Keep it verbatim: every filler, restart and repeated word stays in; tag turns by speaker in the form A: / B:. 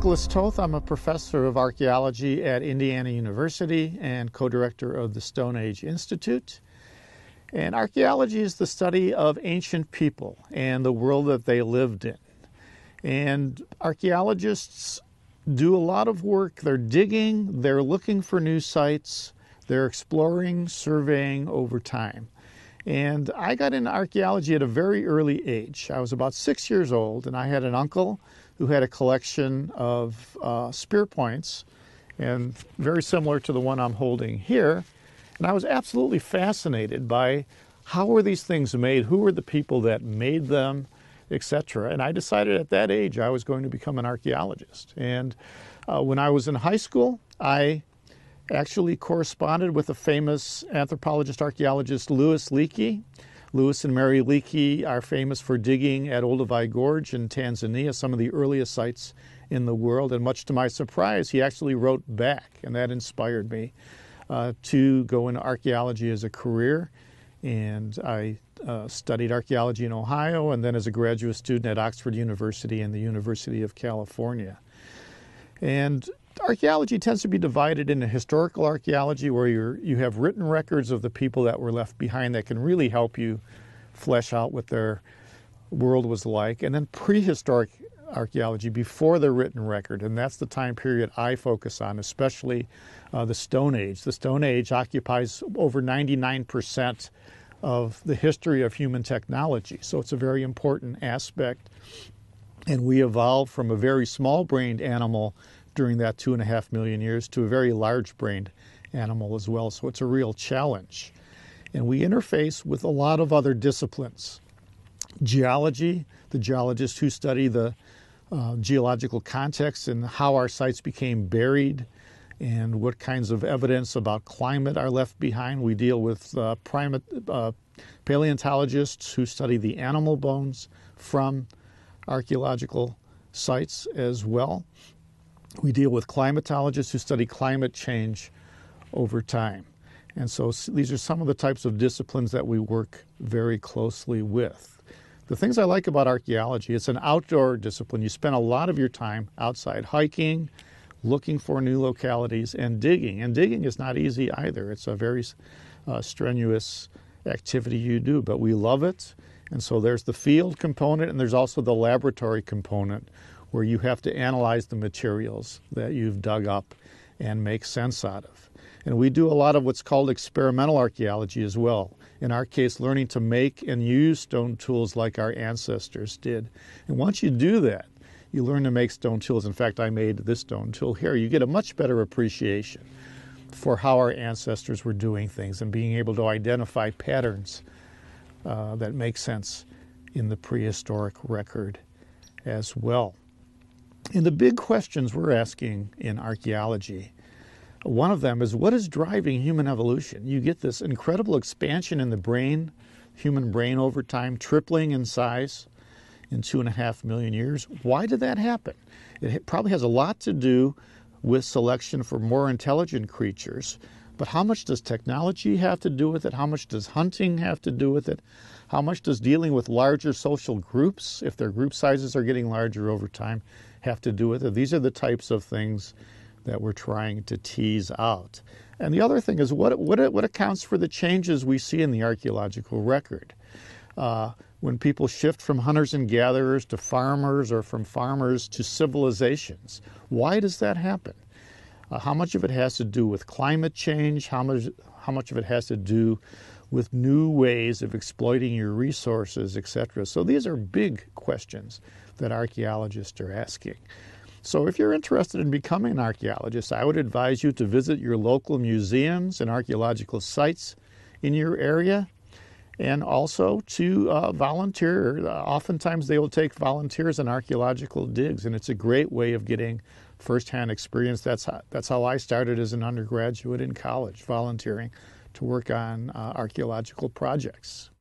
A: Nicholas Toth. I'm a professor of archaeology at Indiana University and co-director of the Stone Age Institute. And archaeology is the study of ancient people and the world that they lived in. And archaeologists do a lot of work. They're digging, they're looking for new sites, they're exploring, surveying over time. And I got into archaeology at a very early age. I was about six years old, and I had an uncle who had a collection of uh, spear points, and very similar to the one I'm holding here. And I was absolutely fascinated by how were these things made, who were the people that made them, et cetera. And I decided at that age I was going to become an archaeologist. And uh, when I was in high school, I actually corresponded with the famous anthropologist archaeologist Louis Leakey. Louis and Mary Leakey are famous for digging at Olduvai Gorge in Tanzania, some of the earliest sites in the world. And much to my surprise, he actually wrote back, and that inspired me uh, to go into archaeology as a career. And I uh, studied archaeology in Ohio, and then as a graduate student at Oxford University and the University of California. And archaeology tends to be divided into historical archaeology, where you're, you have written records of the people that were left behind that can really help you flesh out what their world was like, and then prehistoric archaeology, before the written record, and that's the time period I focus on, especially uh, the Stone Age. The Stone Age occupies over ninety-nine percent of the history of human technology, so it's a very important aspect. And we evolved from a very small-brained animal during that two and a half million years to a very large-brained animal as well. So it's a real challenge. And we interface with a lot of other disciplines. Geology, the geologists who study the uh, geological context and how our sites became buried and what kinds of evidence about climate are left behind. We deal with uh, primate, uh, paleontologists who study the animal bones from archaeological sites as well. We deal with climatologists who study climate change over time. And so these are some of the types of disciplines that we work very closely with. The things I like about archaeology, it's an outdoor discipline. You spend a lot of your time outside hiking, looking for new localities, and digging. And digging is not easy either. It's a very uh, strenuous activity you do, but we love it. And so there's the field component, and there's also the laboratory component, where you have to analyze the materials that you've dug up and make sense out of. And we do a lot of what's called experimental archaeology as well. In our case, learning to make and use stone tools like our ancestors did. And once you do that, you learn to make stone tools. In fact, I made this stone tool here. You get a much better appreciation for how our ancestors were doing things and being able to identify patterns uh, that make sense in the prehistoric record as well. And the big questions we're asking in archaeology, one of them is, what is driving human evolution? You get this incredible expansion in the brain, human brain over time, tripling in size in two and a half million years. Why did that happen? It probably has a lot to do with selection for more intelligent creatures, but how much does technology have to do with it? How much does hunting have to do with it? How much does dealing with larger social groups, if their group sizes are getting larger over time, have to do with it? These are the types of things that we're trying to tease out. And the other thing is, what, what, what accounts for the changes we see in the archaeological record? Uh, when people shift from hunters and gatherers to farmers, or from farmers to civilizations, why does that happen? Uh, how much of it has to do with climate change? How much, how much of it has to do with new ways of exploiting your resources, et cetera? So these are big questions that archaeologists are asking. So if you're interested in becoming an archaeologist, I would advise you to visit your local museums and archaeological sites in your area, and also to uh, volunteer. Uh, oftentimes they will take volunteers in archaeological digs, and it's a great way of getting firsthand experience. That's how, that's how I started as an undergraduate in college, volunteering to work on uh, archaeological projects.